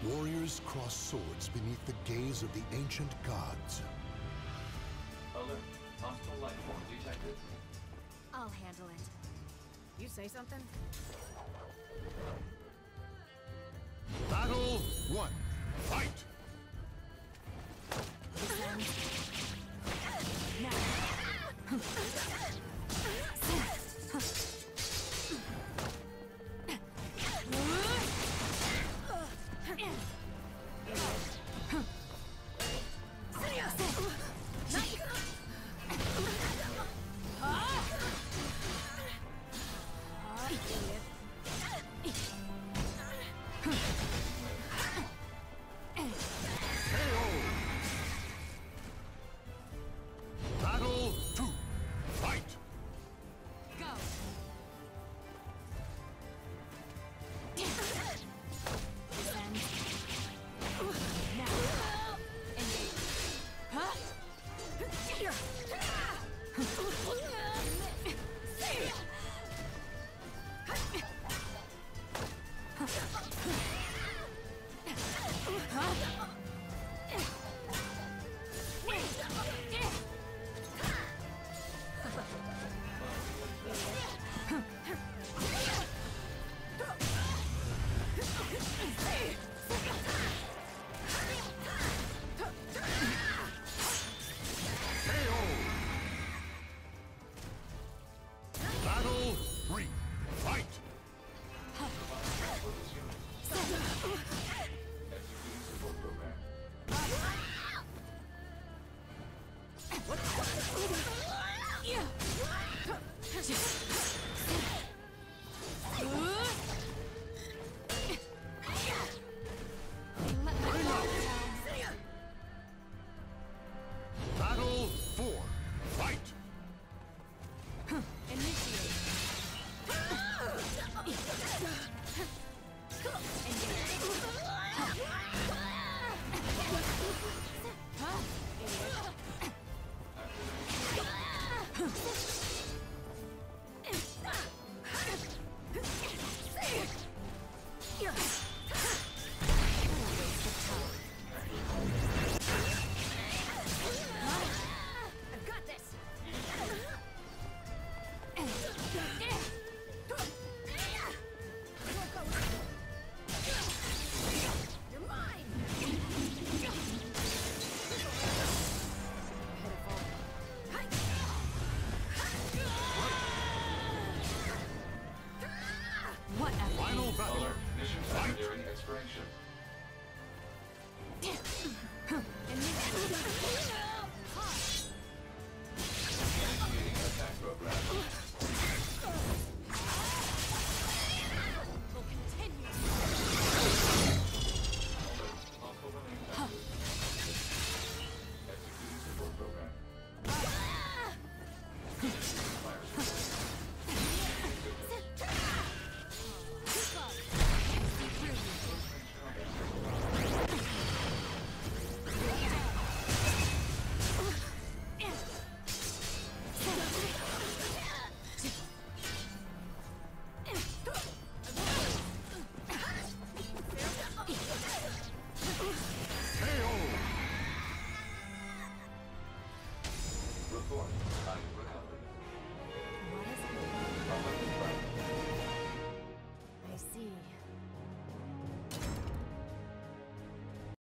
Warriors cross swords beneath the gaze of the ancient gods. Alert. Hostile life form detected. I'll handle it. You say something? Battle 1. Fight! Battle 2. Fight! Go! Battle 3. Fight! Executing support program. Battle 4. Fight! I've got this! You're mine! Whatever. Final battle. Alert. Mission time during expiration. Initiating attack program. Will continue. Hostile remain active. Executing support program. Fire system. Report. Time recovered.